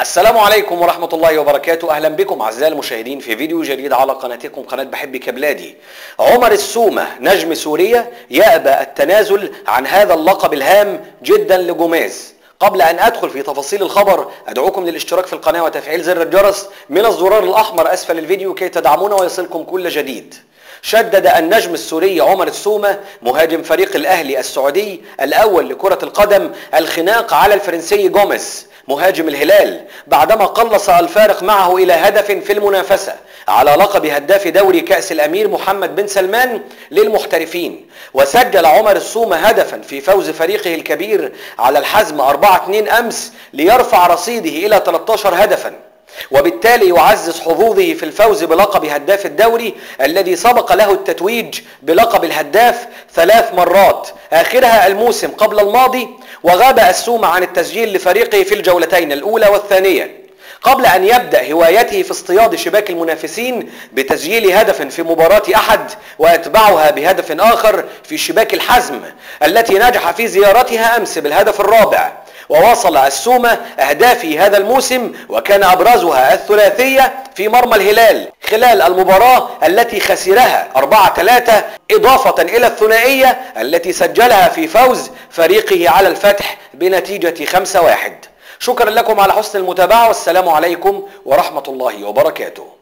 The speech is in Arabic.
السلام عليكم ورحمة الله وبركاته. أهلا بكم أعزائي المشاهدين في فيديو جديد على قناتكم قناة بحبك يا بلادي. عمر السومة نجم سوريا يأبى التنازل عن هذا اللقب الهام جدا لجوميز. قبل أن أدخل في تفاصيل الخبر أدعوكم للاشتراك في القناة وتفعيل زر الجرس من الزرار الأحمر أسفل الفيديو كي تدعمونا ويصلكم كل جديد. شدد النجم السوري عمر السومة مهاجم فريق الأهلي السعودي الأول لكرة القدم الخناق على الفرنسي جوميز مهاجم الهلال بعدما قلص الفارق معه إلى هدف في المنافسة على لقب هداف دوري كأس الأمير محمد بن سلمان للمحترفين. وسجل عمر السومة هدفا في فوز فريقه الكبير على الحزم 4-2 أمس ليرفع رصيده إلى 13 هدفا، وبالتالي يعزز حظوظه في الفوز بلقب هداف الدوري الذي سبق له التتويج بلقب الهداف 3 مرات آخرها الموسم قبل الماضي. وغاب السومة عن التسجيل لفريقه في الجولتين الأولى والثانية قبل أن يبدأ هوايته في اصطياد شباك المنافسين بتسجيل هدف في مباراة أحد ويتبعها بهدف آخر في شباك الحزم التي نجح في زيارتها أمس بالهدف الرابع. وواصل السومة أهدافه هذا الموسم وكان أبرزها الثلاثية في مرمى الهلال خلال المباراة التي خسرها 4-3 إضافة إلى الثنائية التي سجلها في فوز فريقه على الفتح بنتيجة 5-1. شكرا لكم على حسن المتابعة والسلام عليكم ورحمة الله وبركاته.